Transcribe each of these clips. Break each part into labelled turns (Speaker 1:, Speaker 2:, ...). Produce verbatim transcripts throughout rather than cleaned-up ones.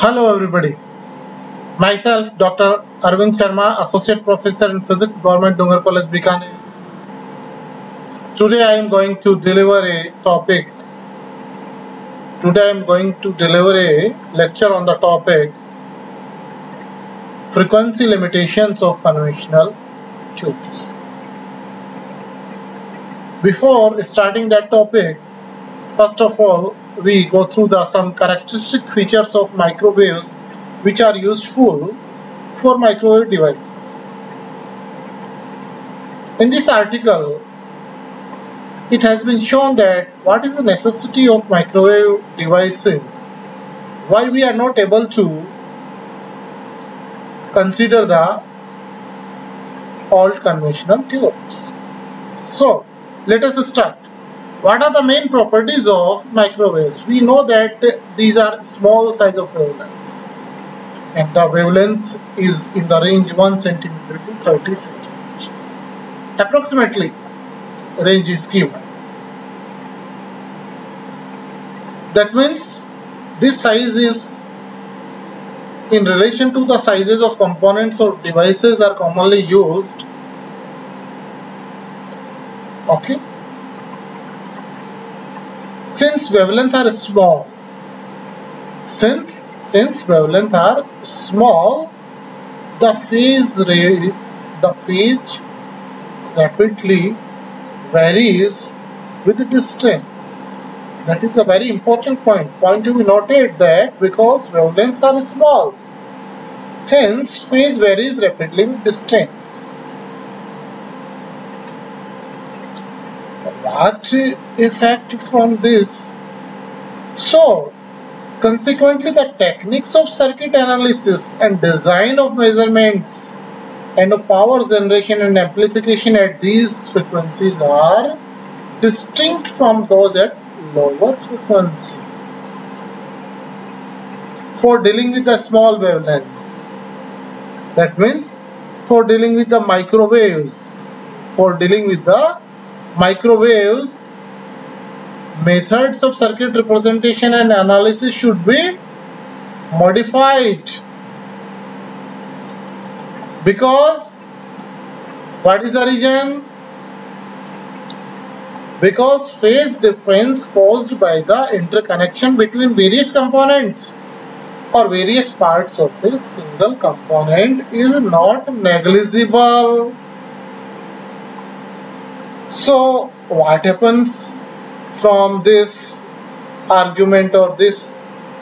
Speaker 1: Hello everybody. Myself Doctor Arvind Sharma, Associate Professor in Physics, Government Dungar College, Bikaner. Today I am going to deliver a topic. Today I am going to deliver a lecture on the topic frequency limitations of conventional tubes. Before starting that topic, first of all, we go through the some characteristic features of microwaves which are useful for microwave devices. In this article, it has been shown that what is the necessity of microwave devices, why we are not able to consider the old conventional tubes. So, let us start. What are the main properties of microwaves? We know that these are small size of wavelengths, and the wavelength is in the range one centimeter to thirty centimeters. Approximately, range is given. That means this size is in relation to the sizes of components or devices are commonly used. Okay. Since wavelengths are small, since since wavelengths are small, the phase rate, the phase rapidly varies with the distance. That is a very important point. Point to be noted that because wavelengths are small, hence phase varies rapidly with distance. What effect from this? So, consequently, the techniques of circuit analysis and design of measurements and of power generation and amplification at these frequencies are distinct from those at lower frequencies. For dealing with the small wavelengths, that means for dealing with the microwaves, for dealing with the microwaves, methods of circuit representation and analysis should be modified, because what is the reason? Because phase difference caused by the interconnection between various components or various parts of a single component is not negligible. So what happens from this argument or this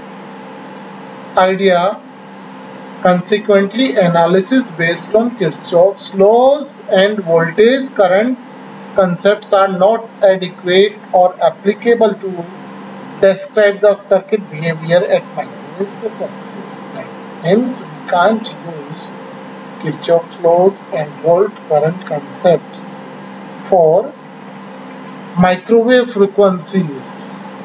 Speaker 1: idea? Consequently, analysis based on Kirchhoff's laws and voltage current concepts are not adequate or applicable to describe the circuit behavior at microwave frequencies. Hence, we can't use Kirchhoff's laws and volt current concepts for microwave frequencies.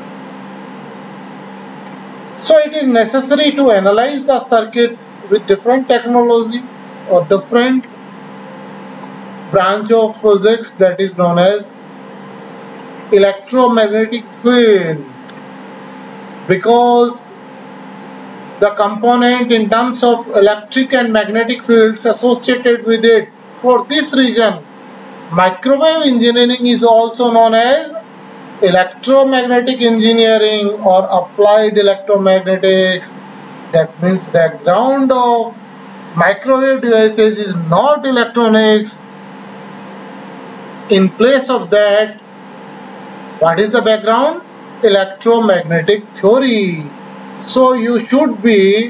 Speaker 1: So it is necessary to analyze the circuit with different technology or different branch of physics that is known as electromagnetic field, because the component in terms of electric and magnetic fields associated with it. For this reason, microwave engineering is also known as electromagnetic engineering or applied electromagnetics. That means background of microwave devices is not electronics. In place of that, what is the background? Electromagnetic theory. So you should be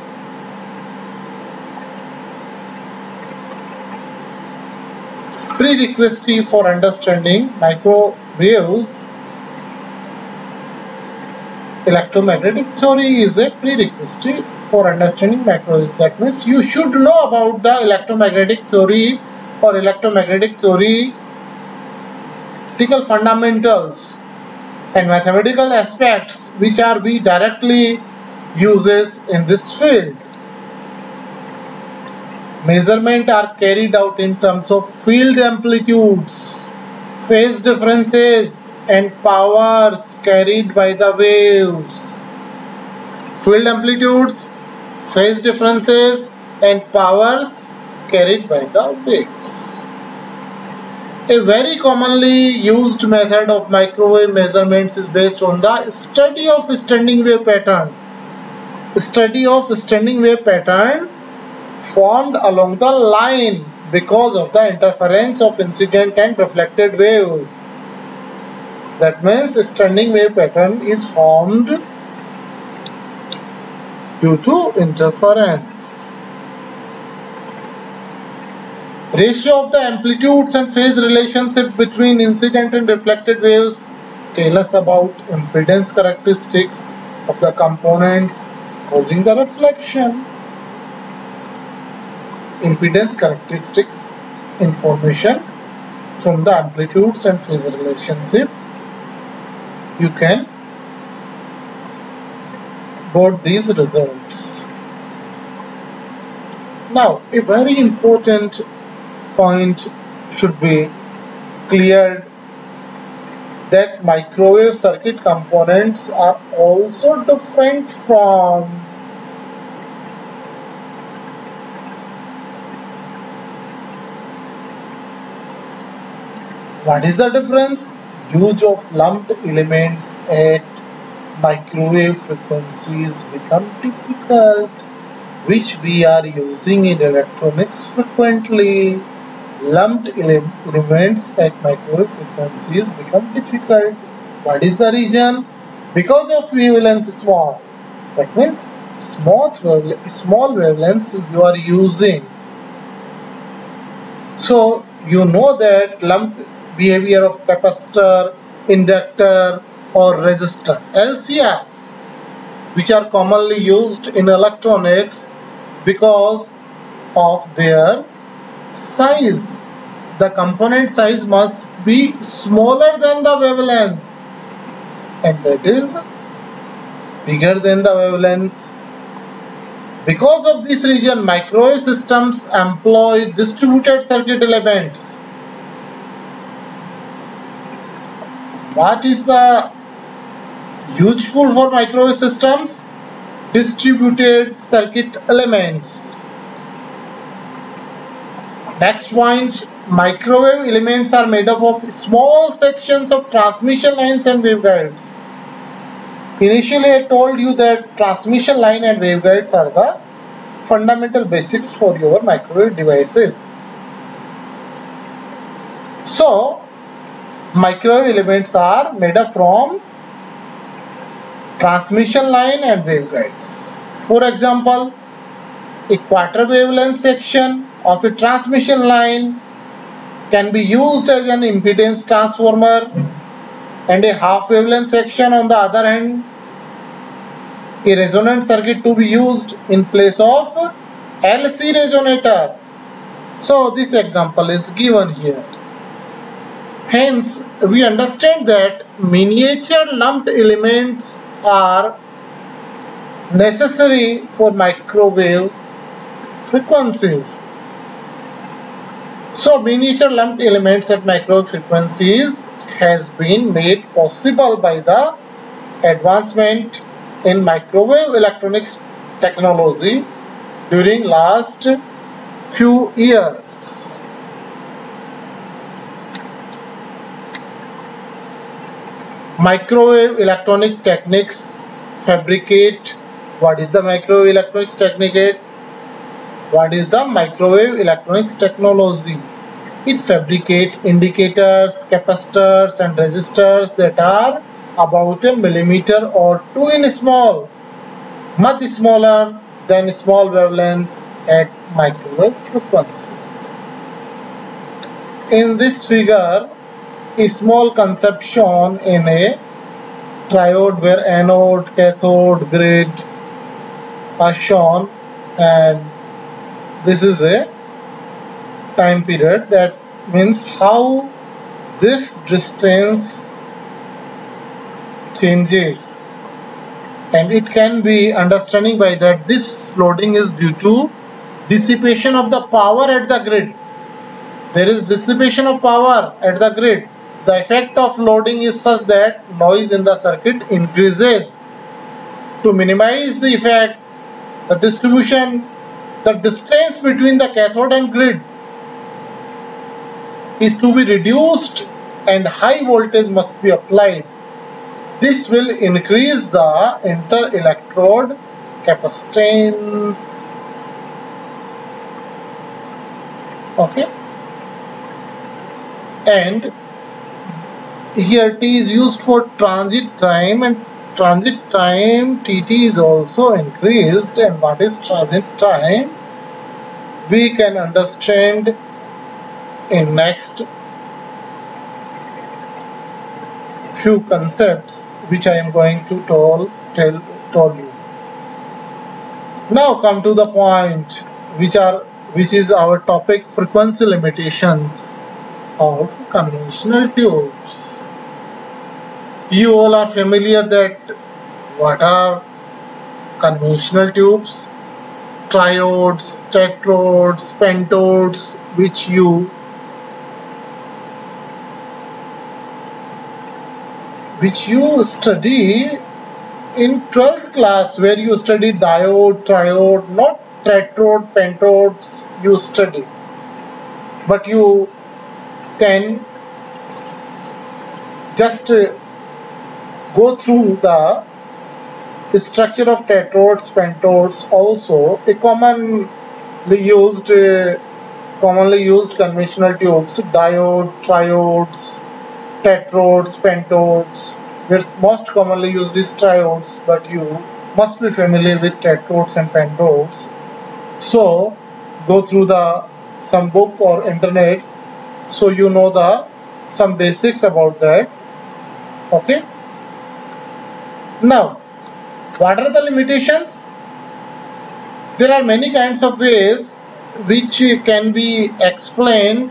Speaker 1: prerequisite for understanding microwaves. Electromagnetic theory is a prerequisite for understanding microwaves. That means you should know about the electromagnetic theory or electromagnetic theory fundamentals and mathematical aspects which are we directly uses in this field. Measurements are carried out in terms of field amplitudes, phase differences and powers carried by the waves. Field amplitudes phase differences and powers carried by the waves. A very commonly used method of microwave measurements is based on the study of standing wave pattern. Study of standing wave pattern formed along the line because of the interference of incident and reflected waves. That means standing wave pattern is formed due to interference. Ratio of the amplitudes and phase relationship between incident and reflected waves tell us about impedance characteristics of the components causing the reflection. Impedance characteristics information from the amplitudes and phase relationship, you can got these results. Now, a very important point should be cleared, that microwave circuit components are also different from what is the difference? Use of lumped elements at microwave frequencies become difficult, which we are using in electronics frequently. Lumped ele elements at microwave frequencies become difficult. What is the reason? Because of wavelength small. That means small, small wavelengths you are using. So you know that lump behavior of capacitor, inductor or resistor, L C F, which are commonly used in electronics because of their size. The component size must be smaller than the wavelength, and that is bigger than the wavelength. Because of this reason, microwave systems employ distributed circuit elements. What is the useful for microwave systems? Distributed circuit elements. Next point, microwave elements are made up of small sections of transmission lines and waveguides. Initially, I told you that transmission line and waveguides are the fundamental basics for your microwave devices. So, microwave elements are made up from transmission line and waveguides. For example, a quarter wavelength section of a transmission line can be used as an impedance transformer, and a half wavelength section on the other hand, a resonant circuit to be used in place of L C resonator. So this example is given here. Hence, we understand that miniature lumped elements are necessary for microwave frequencies. So, miniature lumped elements at microwave frequencies has been made possible by the advancement in microwave electronics technology during last few years. Microwave electronic techniques fabricate. What is the microwave electronics technique? What is the microwave electronics technology? It fabricates indicators, capacitors and resistors that are about a millimeter or two in small, much smaller than small wavelengths at microwave frequencies. In this figure, a small concept shown in a triode where anode, cathode, grid are shown, and this is a time period. That means how this distance changes, and it can be understanding by that this loading is due to dissipation of the power at the grid. There is dissipation of power at the grid. The effect of loading is such that noise in the circuit increases. To minimize the effect, The distribution, the distance between the cathode and grid is to be reduced and high voltage must be applied. This will increase the inter-electrode capacitance. Okay. And here T is used for transit time, and transit time T T is also increased. And what is transit time? We can understand in next few concepts which I am going to tell, tell, tell you. Now come to the point which are which is our topic, frequency limitations of conventional tubes. You all are familiar that what are conventional tubes, triodes, tetrodes, pentodes, which you which you study in twelfth class, where you study diode, triode, not tetrode, pentodes you study, but you can just uh, go through the structure of tetrodes, pentodes. Also a commonly used uh, commonly used conventional tubes, diode, triodes, tetrodes, pentodes. We're most commonly used is triodes, but you must be familiar with tetrodes and pentodes. So go through the some book or internet, so you know the some basics about that. Okay. Now, what are the limitations? There are many kinds of ways which can be explained,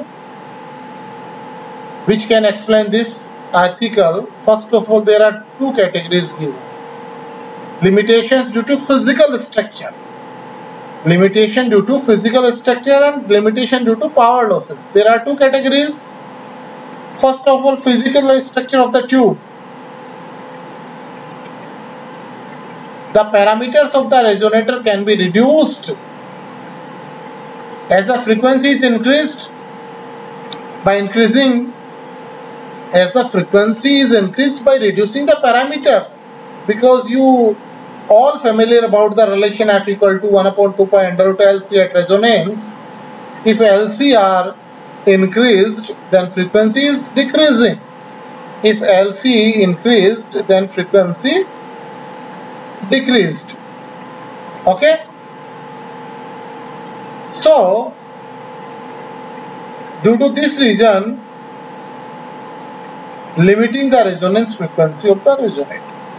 Speaker 1: which can explain this article. First of all, there are two categories given. Limitations due to physical structure. Limitation due to physical structure and limitation due to power losses. There are two categories. First of all, physical structure of the tube. The parameters of the resonator can be reduced as the frequency is increased. By increasing as the frequency is increased by reducing the parameters, because you all familiar about the relation F equal to one upon two pi under root L C at resonance. If L C are increased, then frequency is decreasing. If L C increased, then frequency decreased. Okay. So due to this reason, limiting the resonance frequency of the resonator.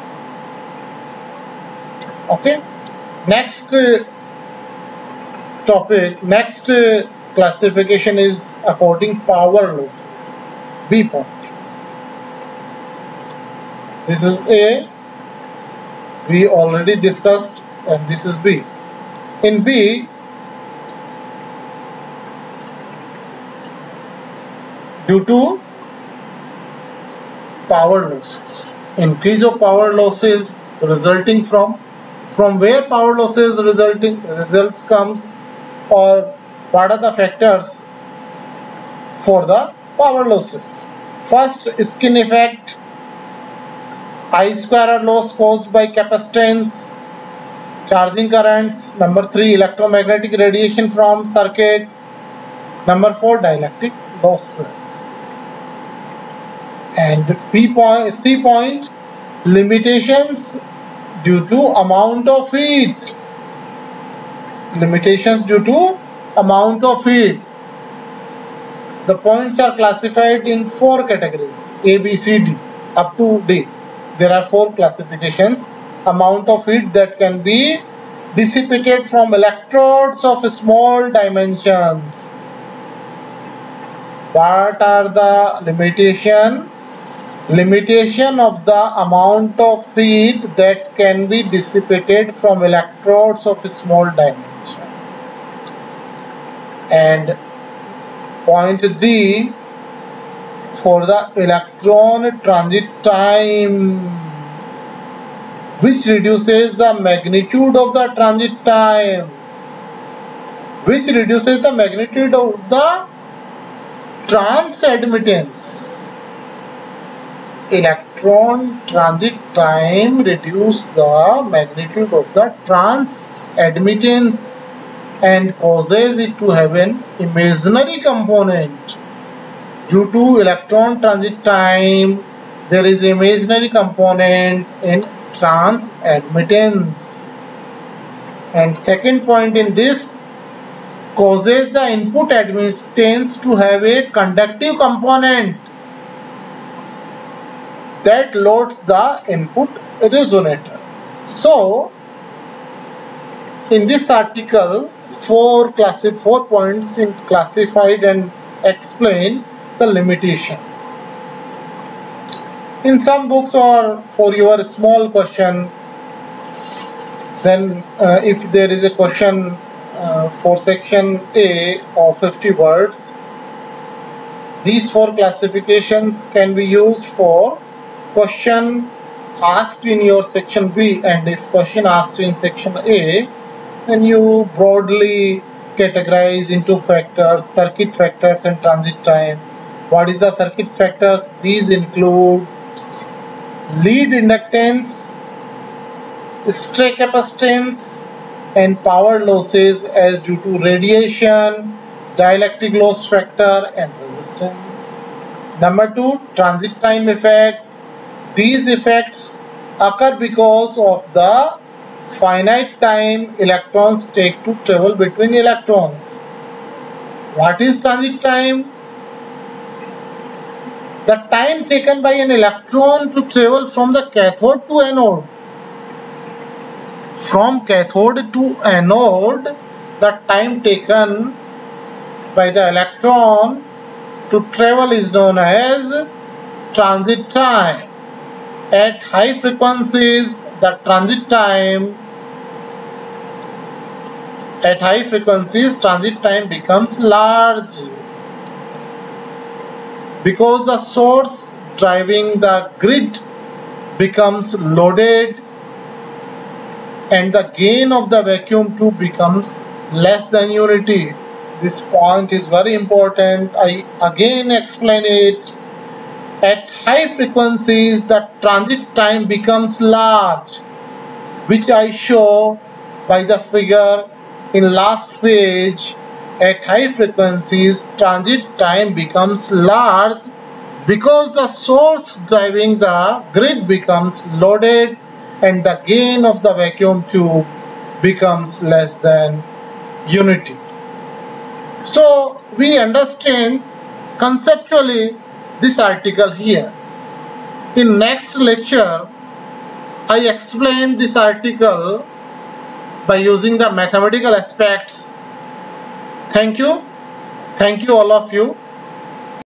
Speaker 1: Okay. Next uh, topic, next uh, classification is according power losses. B point. This is A. We already discussed, and this is B. In B, due to power losses, increase of power losses resulting from from where power losses resulting results comes, or what are the factors for the power losses. First, skin effect, I square loss caused by capacitance, charging currents. Number three, electromagnetic radiation from circuit. Number four, dielectric losses. And P point, C point, limitations due to amount of heat. Limitations due to amount of heat. The points are classified in four categories, A, B, C, D, up to D. There are four classifications. Amount of heat that can be dissipated from electrodes of small dimensions. What are the limitation? Limitation of the amount of heat that can be dissipated from electrodes of small dimensions. And point D, for the electron transit time. which reduces the magnitude of the transit time, which reduces the magnitude of the transadmittance. Electron transit time reduces the magnitude of the transadmittance and causes it to have an imaginary component. Due to electron transit time, there is an imaginary component in transadmittance. And second point in this, causes the input admittance to have a conductive component that loads the input resonator. So, in this article, four classi four points in classified and explain the limitations. In some books or for your small question, then uh, if there is a question uh, for section A of fifty words, these four classifications can be used for question asked in your section B, and if question asked in section A, then you broadly categorize into factors, circuit factors and transit time. What is the circuit factors? These include lead inductance, stray capacitance and power losses as due to radiation, dielectric loss factor and resistance. Number two, transit time effect. These effects occur because of the finite time electrons take to travel between electrons. What is transit time? The time taken by an electron to travel from the cathode to anode. From cathode to anode, the time taken by the electron to travel is known as transit time. At high frequencies, the transit time at high frequencies, transit time becomes large because the source driving the grid becomes loaded and the gain of the vacuum tube becomes less than unity. This point is very important. I again explain it. At high frequencies, the transit time becomes large, which I show by the figure in last page. At high frequencies, transit time becomes large because the source driving the grid becomes loaded and the gain of the vacuum tube becomes less than unity. So we understand conceptually this article here. In next lecture, I explain this article by using the mathematical aspects. Thank you. Thank you all of you.